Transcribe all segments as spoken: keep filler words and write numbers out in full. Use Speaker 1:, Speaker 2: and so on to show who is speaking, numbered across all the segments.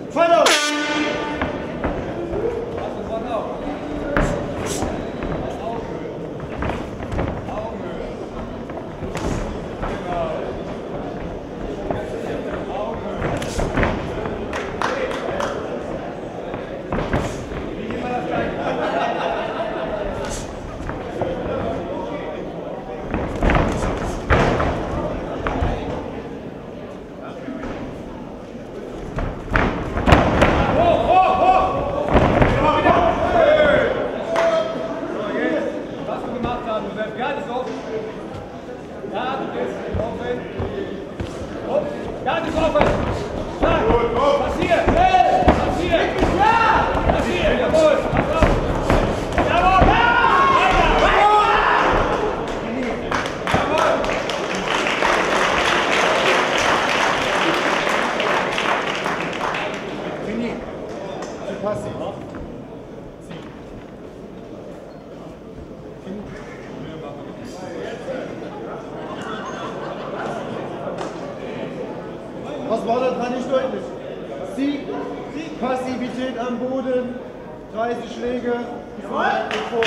Speaker 1: Was war das? War nicht deutlich. Sieg, Sieg, Passivität am Boden, dreißig Schläge, vor.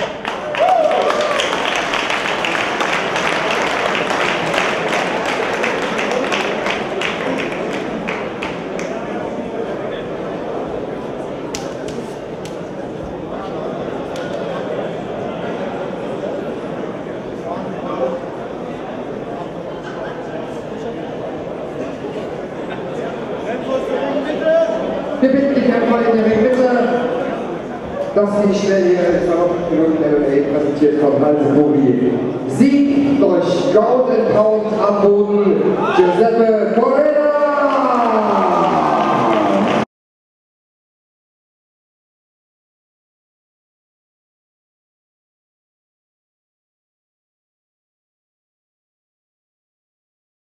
Speaker 2: Wir bitten die Kämpfer in der Mitte, dass sie schnell ihre verrückten Minuten M M A präsentiert von Halse Bori. Sieg durch Golden Pound am Boden, Giuseppe